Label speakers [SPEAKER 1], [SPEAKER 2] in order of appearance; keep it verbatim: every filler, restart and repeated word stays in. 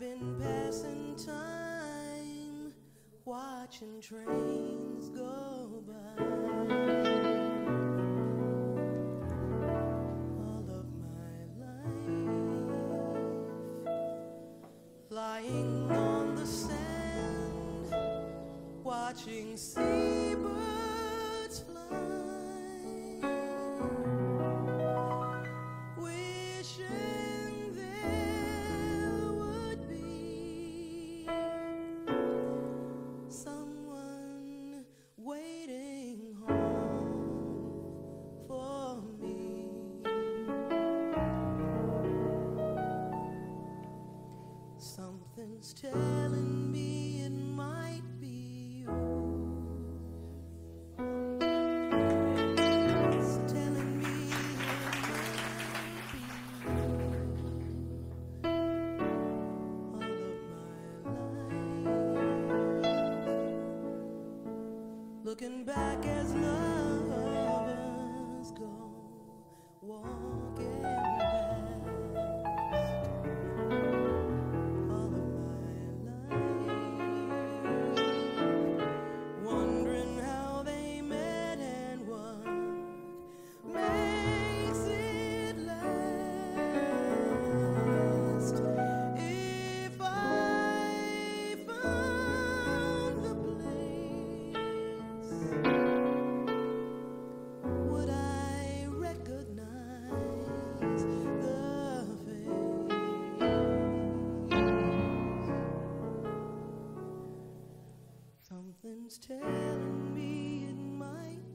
[SPEAKER 1] been passing time, watching trains go by. All of my life, lying on the sand, watching seabirds fly, wishing there would be someone waiting home for me. Something's telling me it might be you. It's telling me it might be you. All of my life, looking back as lovers go walking past. All of my life, wondering how they met and what makes it last. If I found the place, would I recognize the face? Something's telling me it might